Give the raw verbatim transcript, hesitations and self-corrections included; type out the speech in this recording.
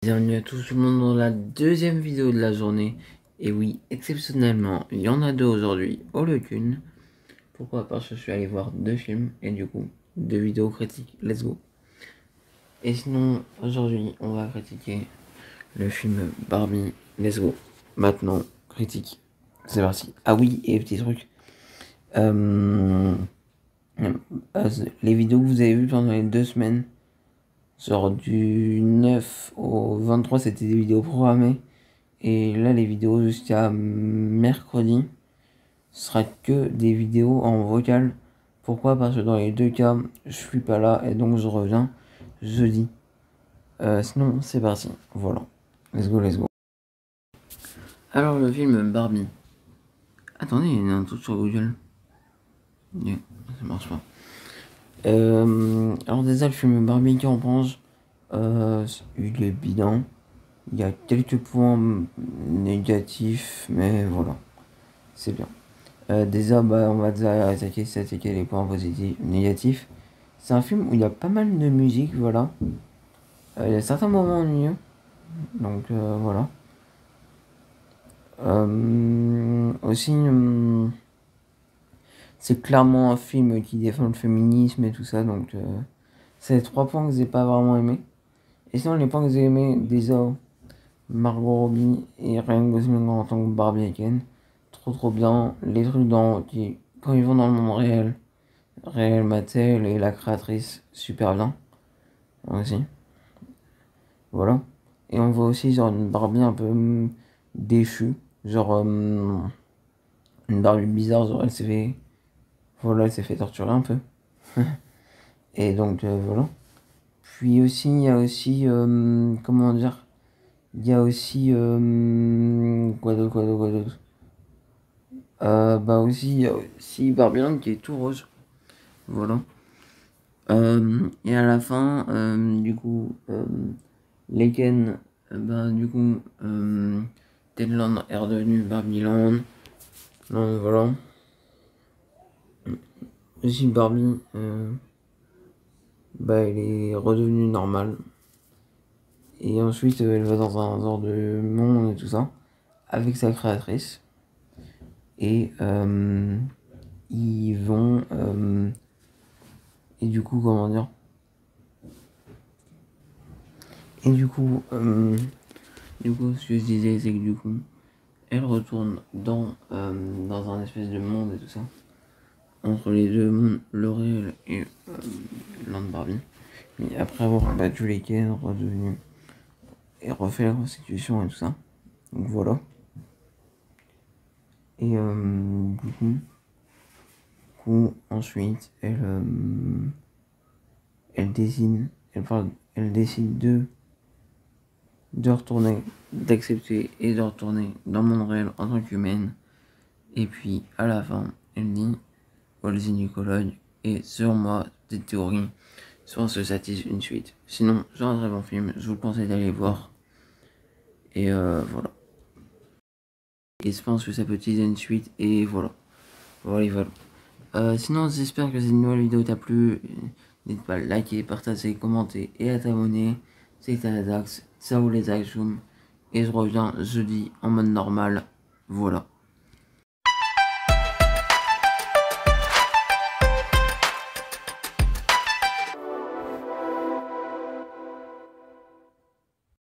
Bienvenue à tous tout le monde dans la deuxième vidéo de la journée. Et oui, exceptionnellement, il y en a deux aujourd'hui au lieu qu'une. Pourquoi? Parce que je suis allé voir deux films et du coup, deux vidéos critiques. Let's go. Et sinon, aujourd'hui, on va critiquer le film Barbie. Let's go. Maintenant, critique. C'est parti. Ah oui, et petit truc. Euh, euh, les vidéos que vous avez vues pendant les deux semaines, genre du neuf au vingt-trois, c'était des vidéos programmées. Et là, les vidéos jusqu'à mercredi, ce sera que des vidéos en vocal. Pourquoi? Parce que dans les deux cas, je suis pas là et donc je reviens jeudi. Euh, sinon, c'est parti. Voilà. Let's go, let's go. Alors, le film Barbie. Attendez, il y a un truc sur Google. Yeah, ça marche pas. Euh, alors, déjà, le film Barbie, qu'en pense? Euh, il est bidon. Il y a quelques points négatifs, mais voilà. C'est bien. Euh, déjà, bah, on va déjà attaquer, attaquer les points positifs, négatifs. C'est un film où il y a pas mal de musique, voilà. Euh, il y a certains moments ennuyeux, donc euh, voilà. Euh, aussi, euh, c'est clairement un film qui défend le féminisme et tout ça, donc euh, c'est les trois points que j'ai pas vraiment aimé. Et sinon, les points que j'ai aimé, déjà, Margot Robbie et Ryan Gosling en tant que Barbie et Ken, trop trop bien. Les trucs dans, qui, quand ils vont dans le monde réel. Réel Mattel et la créatrice super bien aussi. Voilà. Et on voit aussi genre une Barbie un peu hum, déchue. Genre hum, une Barbie bizarre, genre elle s'est fait. Voilà, elle s'est fait torturer un peu. Et donc euh, voilà. Puis aussi, il y a aussi. hum, comment dire? Il y a aussi. hum, quoi d'autre, quoi d'autre, quoi d'autre euh, Bah aussi, il y a aussi Barbie Land qui est tout rose. Voilà. Euh, et à la fin, euh, du coup, euh, Leken, euh, ben, du coup, euh, Tedland est redevenu Barbieland. Donc voilà. Aussi Barbie, euh, bah, elle est redevenue normale. Et ensuite, euh, elle va dans un genre de monde et tout ça, avec sa créatrice. Et euh, ils vont. Euh, et du coup, comment dire? Et du coup, euh, du coup, ce que je disais, c'est que du coup, elle retourne dans, euh, dans un espèce de monde et tout ça. Entre les deux mondes, le réel et euh, Land Barbie. Et après avoir battu les Ken, redevenu et refait la constitution et tout ça. Donc voilà. Et euh, du coup, du coup, ensuite, elle, euh, elle décide, elle parle, elle décide de de retourner, d'accepter et de retourner dans le monde réel en tant qu'humaine. Et puis à la fin, elle dit Walzy Nicologne et sur moi des théories soit on se satisfait une suite. Sinon, c'est un très bon film, je vous conseille d'aller voir. Et euh, voilà. Et je pense que ça peut utiliser une suite et voilà. Voilà, voilà. Euh, sinon, j'espère que cette nouvelle vidéo t'a plu. N'hésite pas à liker, partager, commenter et à t'abonner. C'était Adax, ciao les Axum. Et je reviens jeudi en mode normal. Voilà.